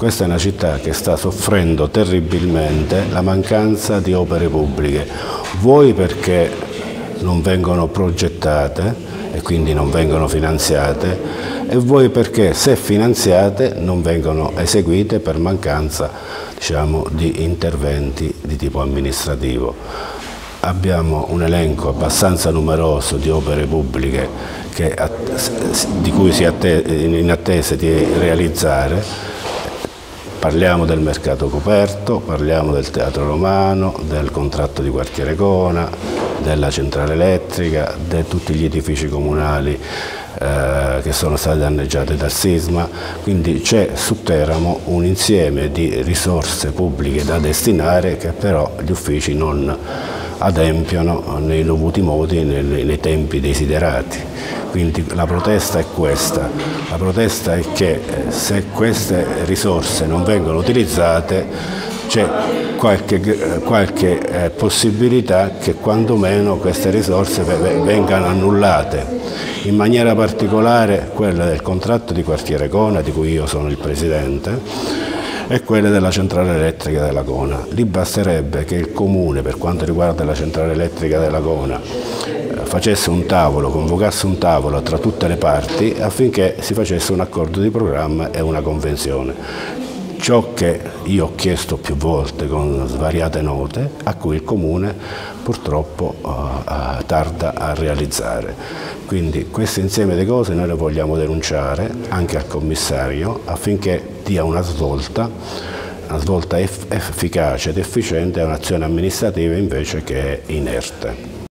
Questa è una città che sta soffrendo terribilmente la mancanza di opere pubbliche, vuoi perché non vengono progettate e quindi non vengono finanziate, e vuoi perché se finanziate non vengono eseguite per mancanza, diciamo, di interventi di tipo amministrativo. Abbiamo un elenco abbastanza numeroso di opere pubbliche di cui si è in attesa di realizzare. Parliamo del mercato coperto, parliamo del Teatro Romano, del contratto di quartiere Cona, della centrale elettrica, di tutti gli edifici comunali che sono stati danneggiati dal sisma, quindi c'è su Teramo un insieme di risorse pubbliche da destinare che però gli uffici non adempiono nei dovuti modi, nei tempi desiderati. Quindi la protesta è questa, la protesta è che se queste risorse non vengono utilizzate c'è qualche possibilità che quantomeno queste risorse vengano annullate, in maniera particolare quella del contratto di quartiere Cona, di cui io sono il presidente, e quelle della centrale elettrica della Cona. Lì basterebbe che il Comune, per quanto riguarda la centrale elettrica della Cona, facesse un tavolo, convocasse un tavolo tra tutte le parti affinché si facesse un accordo di programma e una convenzione. Ciò che io ho chiesto più volte con svariate note, a cui il Comune purtroppo tarda a realizzare. Quindi questo insieme di cose noi le vogliamo denunciare anche al commissario affinché dia una svolta efficace ed efficiente a un'azione amministrativa invece che è inerte.